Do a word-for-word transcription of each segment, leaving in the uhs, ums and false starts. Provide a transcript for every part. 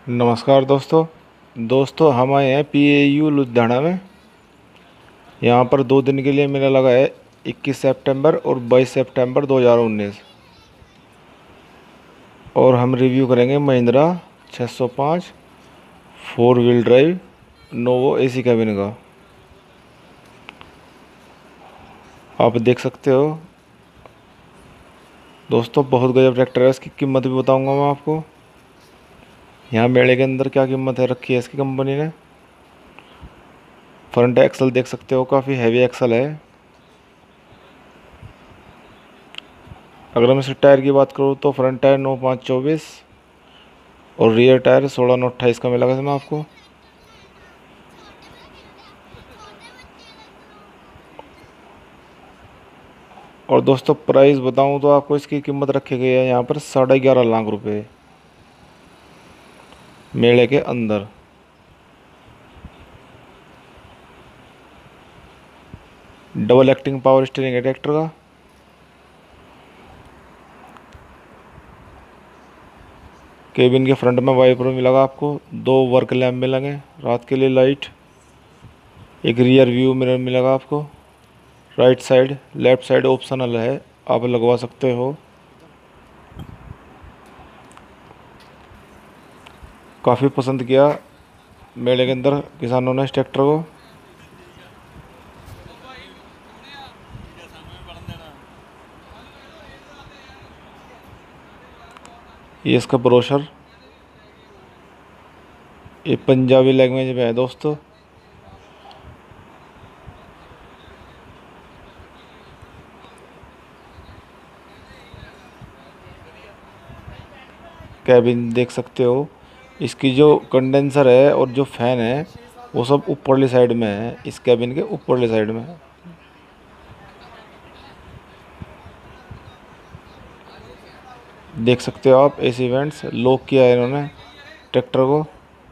नमस्कार दोस्तों दोस्तों हम आए हैं पी ए यू लुधियाना में। यहाँ पर दो दिन के लिए मेला लगा है, इक्कीस सितंबर और बाईस सितंबर दो हज़ार उन्नीस। और हम रिव्यू करेंगे महिंद्रा छह सौ पाँच four wheel drive Novo AC cabin का। आप देख सकते हो दोस्तों, बहुत गजब ट्रैक्टर है। इसकी कीमत भी बताऊंगा मैं आपको। यहाँ मेले के अंदर क्या कीमत है रखी है इसकी कंपनी ने। फ्रंट एक्सल देख सकते हो, काफ़ी हैवी एक्सल है। अगर हम इस टायर की बात करूँ तो फ्रंट टायर नौ पाँच चौबीस और रियर टायर सोलह नौ अट्ठाईस का मिला इसमें आपको। और दोस्तों प्राइस बताऊं तो आपको इसकी कीमत रखी गई है यहाँ पर साढ़े ग्यारह लाख रुपए मेले के अंदर। डबल एक्टिंग पावर स्टीयरिंग है ट्रैक्टर का। केबिन के फ्रंट में वाइपर मिलेगा आपको, दो वर्क लैम्प मिलेंगे रात के लिए लाइट, एक रियर व्यू मिरर मिलेगा आपको। Right side left side optional है, आप लगवा सकते हो। काफ़ी पसंद किया मेले के अंदर किसानों ने इस ट्रैक्टर को। ये इसका ब्रोशर, ये पंजाबी लैंग्वेज में है दोस्तों। कैबिन देख सकते हो, इसकी जो कंडेंसर है और जो फैन है वो सब ऊपरली साइड में है, इस कैबिन के ऊपरली साइड में है। देख सकते हो आप एसी वेंट्स लॉक किया है इन्होंने ट्रैक्टर को।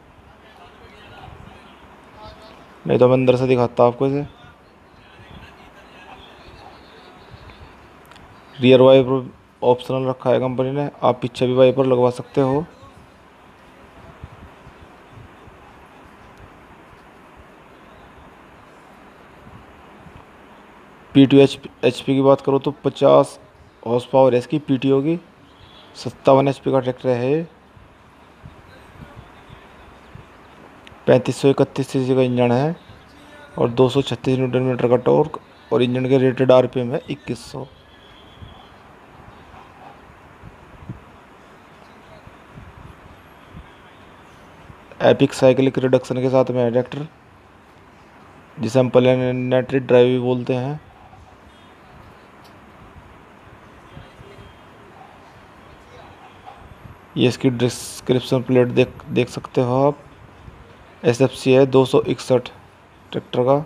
नहीं तो मैं अंदर से दिखाता आपको इसे। रियर वाइपर ऑप्शनल रखा है कंपनी ने, आप पीछे भी वाइपर लगवा सकते हो। P two H H P की बात करो तो पचास हॉर्स पावर है इसकी पी टी ओ की। सत्तावन एच पी का ट्रैक्टर है। पैंतीस सौ इकतीस सी सी का इंजन है और दो सौ छत्तीस न्यूटन मीटर का टॉर्क, और इंजन के रेटेड आर पी एम है इक्कीस सौ। एपिक साइक्लिक रिडक्शन के साथ में है ट्रैक्टर, जिसे हम प्लैनेटरी ड्राइव भी बोलते हैं। ये इसकी डिस्क्रिप्शन प्लेट देख देख सकते हो आप। एस एफ सी है दो सौ इकसठ ट्रैक्टर का।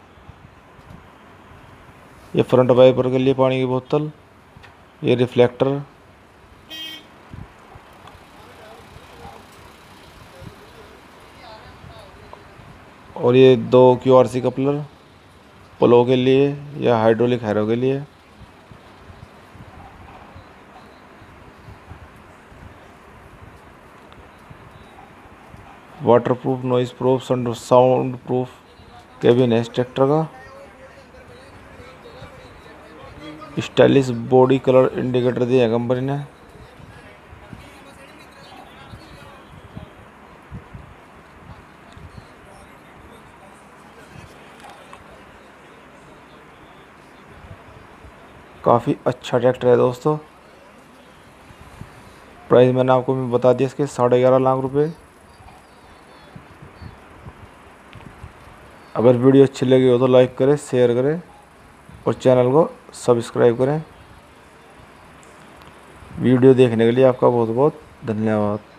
ये फ्रंट वाइपर के लिए पानी की बोतल, ये रिफ्लेक्टर, और ये दो Q R C coupler plough के लिए या हाइड्रोलिक हैरो के लिए। Waterproof noise proof sound proof cabin है इस ट्रैक्टर का। स्टाइलिश बॉडी कलर इंडिकेटर दिया है कंपनी ने। काफ़ी अच्छा ट्रैक्टर है दोस्तों। प्राइस मैंने आपको मैं बता दिया इसके साढ़े ग्यारह लाख रुपए। अगर वीडियो अच्छी लगी हो तो लाइक करें, शेयर करें और चैनल को सब्सक्राइब करें। वीडियो देखने के लिए आपका बहुत बहुत धन्यवाद।